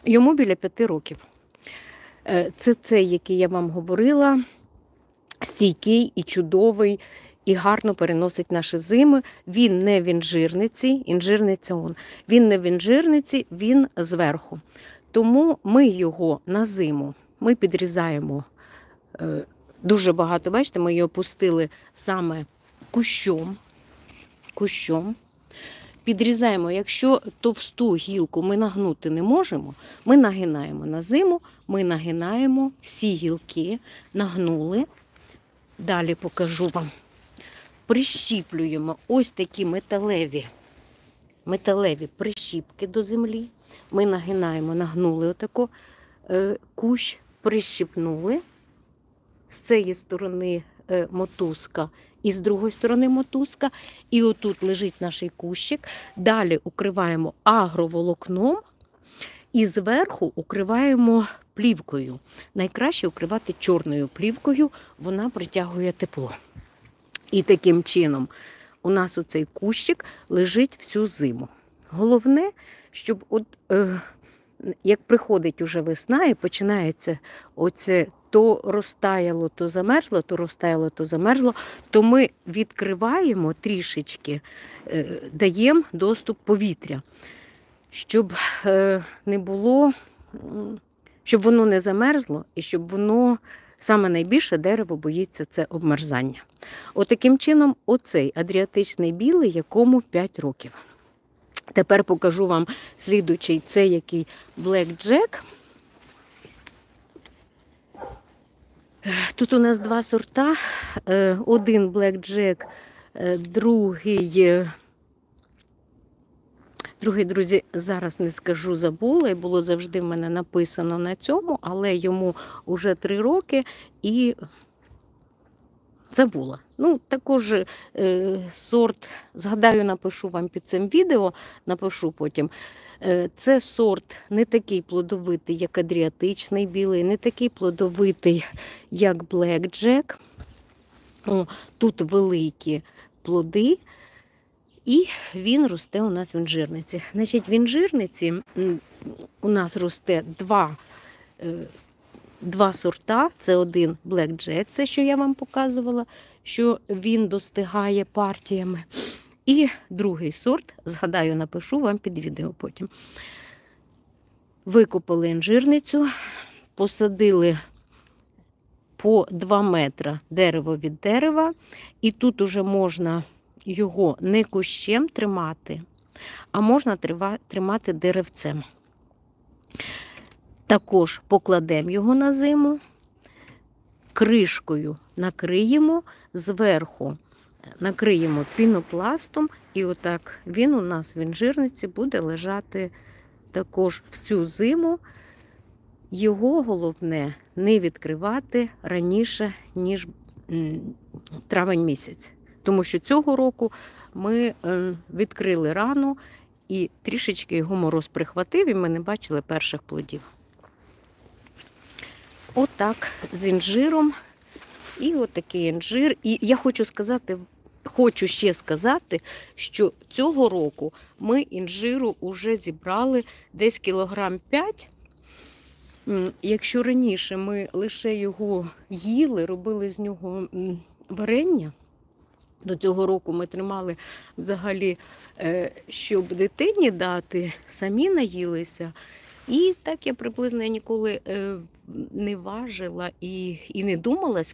Йому біля 5 років. Це цей, який я вам говорила, стійкий і чудовий, і гарно переносить наші зими. Він не в інжирниці, інжирниця он. Він не в інжирниці, він зверху. Тому ми його на зиму, ми підрізаємо дуже багато, бачите, ми його пустили саме кущом. Підрізаємо, якщо товсту гілку ми нагнути не можемо, ми нагинаємо на зиму, ми нагинаємо всі гілки, нагнули. Далі покажу вам. Прищіплюємо ось такі металеві прищіпки до землі. Ми нагинаємо, нагнули отако кущ, прищіпнули. З цієї сторони мотузка і з другої сторони мотузка. І отут лежить наш кущик. Далі укриваємо агроволокном і зверху укриваємо плівкою. Найкраще укривати чорною плівкою, вона притягує тепло. І таким чином у нас оцей кущик лежить всю зиму. Головне, щоб як приходить уже весна і починається оце то розтаяло, то замерзло, то розтаяло, то замерзло, то ми відкриваємо трішечки, даємо доступ повітря, щоб не було, щоб воно не замерзло і щоб воно, саме найбільше дерево боїться це обмерзання. Отаким чином оцей адріатичний білий, якому 5 років. Тепер покажу вам слідуючий, це який Black Jack. Тут у нас 2 сорта. Один Black Jack, другий, друзі, зараз не скажу, забула, і було завжди в мене написано на цьому, але йому вже 3 роки і забула. Ну, також сорт, згадаю, напишу вам під цим відео, напишу потім. Це сорт не такий плодовитий, як адріатичний білий, не такий плодовитий, як Black Jack. Тут великі плоди, і він росте у нас в інжирниці. Значить, в інжирниці у нас росте два сорта. Це один Black Jack, це що я вам показувала, що він достигає партіями. І другий сорт, згадаю, напишу вам під відео потім. Викопали інжирницю, посадили по 2 метри дерево від дерева. І тут уже можна його не кущем тримати, а можна тримати деревцем. Також покладемо його на зиму, кришкою накриємо, зверху накриємо пінопластом, і отак він у нас в інжирниці буде лежати також всю зиму. Його головне не відкривати раніше, ніж травень місяць. Тому що цього року ми відкрили рано, і трішечки його мороз прихватив, і ми не бачили перших плодів. Отак з інжиром. І отакий інжир. І я хочу ще сказати, що цього року ми інжиру вже зібрали десь кілограм 5. Якщо раніше ми лише його їли, робили з нього варення, до цього року ми тримали взагалі, щоб дитині дати, самі наїлися. І так я приблизно ніколи не важила і не думала,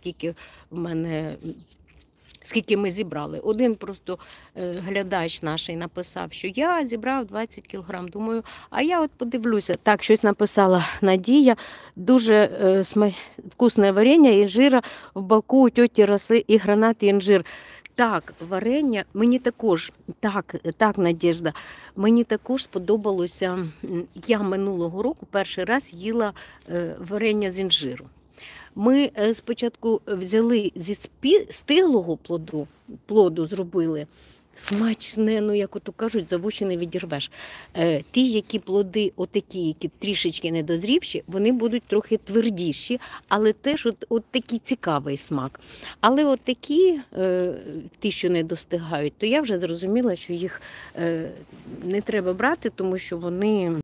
скільки ми зібрали. Один просто глядач наш написав, що я зібрав 20 кілограм. Думаю, а я от подивлюся. Так, щось написала Надія. Дуже вкусне варення інжира в Баку у тьоті росли і гранат, і інжир. Так, варення, мені також, так, Надєжда, мені також сподобалося, я минулого року перший раз їла варення з інжиру. Ми спочатку взяли зі стиглого плоду зробили смачне, ну, як ото кажуть, за вуші не відірвеш. Ті, які плоди, отакі, які трішечки недозрівші, вони будуть трохи твердіші, але теж от такий цікавий смак. Але от такі, ті, що не достигають, то я вже зрозуміла, що їх не треба брати, тому що вони